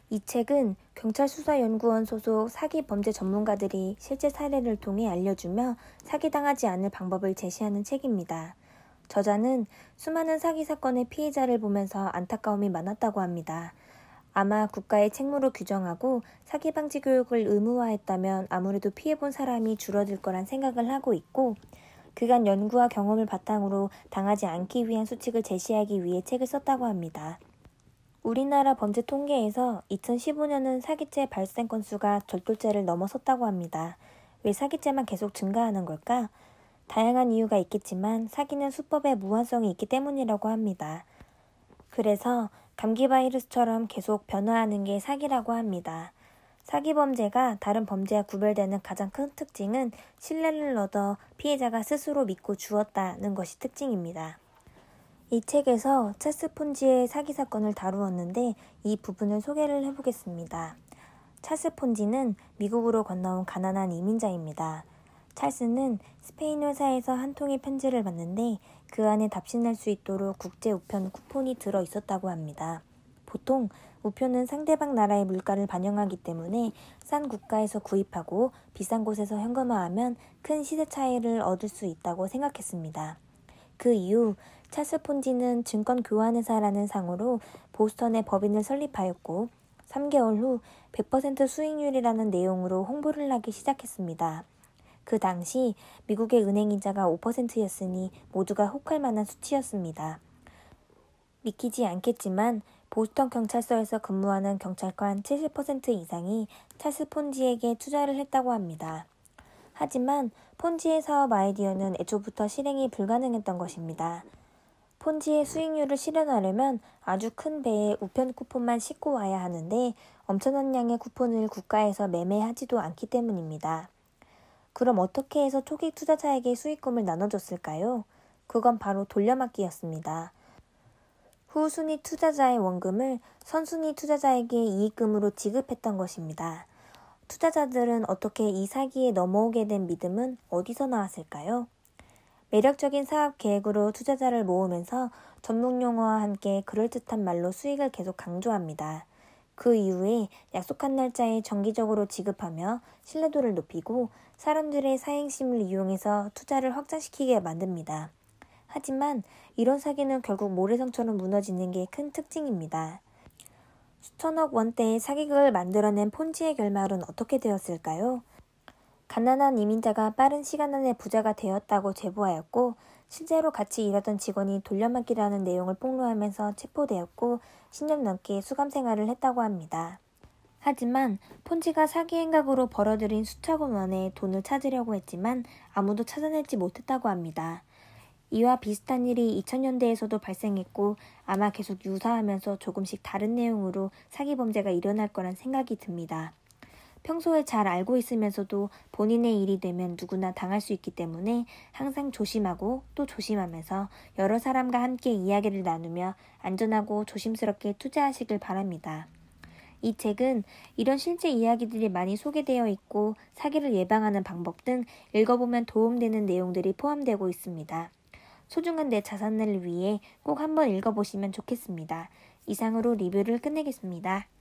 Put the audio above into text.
이 책은 경찰수사연구원 소속 사기 범죄 전문가들이 실제 사례를 통해 알려주며 사기당하지 않을 방법을 제시하는 책입니다. 저자는 수많은 사기 사건의 피해자를 보면서 안타까움이 많았다고 합니다. 아마 국가의 책무로 규정하고 사기 방지 교육을 의무화했다면 아무래도 피해본 사람이 줄어들 거란 생각을 하고 있고, 그간 연구와 경험을 바탕으로 당하지 않기 위한 수칙을 제시하기 위해 책을 썼다고 합니다. 우리나라 범죄 통계에서 2015년은 사기죄 발생 건수가 절도죄를 넘어섰다고 합니다. 왜 사기죄만 계속 증가하는 걸까? 다양한 이유가 있겠지만 사기는 수법의 무한성이 있기 때문이라고 합니다. 그래서 감기 바이러스처럼 계속 변화하는 게 사기라고 합니다. 사기 범죄가 다른 범죄와 구별되는 가장 큰 특징은 신뢰를 얻어 피해자가 스스로 믿고 주었다는 것이 특징입니다. 이 책에서 찰스 폰지의 사기 사건을 다루었는데 이 부분을 소개를 해보겠습니다. 찰스 폰지는 미국으로 건너온 가난한 이민자입니다. 찰스는 스페인 회사에서 한 통의 편지를 받는데 그 안에 답신할 수 있도록 국제 우편 쿠폰이 들어 있었다고 합니다. 보통 우표는 상대방 나라의 물가를 반영하기 때문에 싼 국가에서 구입하고 비싼 곳에서 현금화하면 큰 시세 차이를 얻을 수 있다고 생각했습니다. 그 이후 찰스 폰지는 증권교환회사라는 상호로 보스턴에 법인을 설립하였고 3개월 후 100% 수익률이라는 내용으로 홍보를 하기 시작했습니다. 그 당시 미국의 은행이자가 5%였으니 모두가 혹할 만한 수치였습니다. 믿기지 않겠지만 보스턴 경찰서에서 근무하는 경찰관 70% 이상이 찰스 폰지에게 투자를 했다고 합니다. 하지만 폰지의 사업 아이디어는 애초부터 실행이 불가능했던 것입니다. 폰지의 수익률을 실현하려면 아주 큰 배에 우편 쿠폰만 싣고 와야 하는데 엄청난 양의 쿠폰을 국가에서 매매하지도 않기 때문입니다. 그럼 어떻게 해서 초기 투자자에게 수익금을 나눠줬을까요? 그건 바로 돌려막기였습니다. 후순위 투자자의 원금을 선순위 투자자에게 이익금으로 지급했던 것입니다. 투자자들은 어떻게 이 사기에 넘어오게 된 믿음은 어디서 나왔을까요? 매력적인 사업 계획으로 투자자를 모으면서 전문 용어와 함께 그럴듯한 말로 수익을 계속 강조합니다. 그 이후에 약속한 날짜에 정기적으로 지급하며 신뢰도를 높이고 사람들의 사행심을 이용해서 투자를 확장시키게 만듭니다. 하지만 이런 사기는 결국 모래성처럼 무너지는 게 큰 특징입니다. 수천억 원대의 사기극을 만들어낸 폰지의 결말은 어떻게 되었을까요? 가난한 이민자가 빠른 시간 안에 부자가 되었다고 제보하였고 실제로 같이 일하던 직원이 돌려막기라는 내용을 폭로하면서 체포되었고 10년 넘게 수감 생활을 했다고 합니다. 하지만 폰지가 사기 행각으로 벌어들인 수천억 원의 돈을 찾으려고 했지만 아무도 찾아내지 못했다고 합니다. 이와 비슷한 일이 2000년대에서도 발생했고 아마 계속 유사하면서 조금씩 다른 내용으로 사기 범죄가 일어날 거란 생각이 듭니다. 평소에 잘 알고 있으면서도 본인의 일이 되면 누구나 당할 수 있기 때문에 항상 조심하고 또 조심하면서 여러 사람과 함께 이야기를 나누며 안전하고 조심스럽게 투자하시길 바랍니다. 이 책은 이런 실제 이야기들이 많이 소개되어 있고 사기를 예방하는 방법 등 읽어보면 도움되는 내용들이 포함되고 있습니다. 소중한 내 자산을 위해 꼭 한번 읽어보시면 좋겠습니다. 이상으로 리뷰를 끝내겠습니다.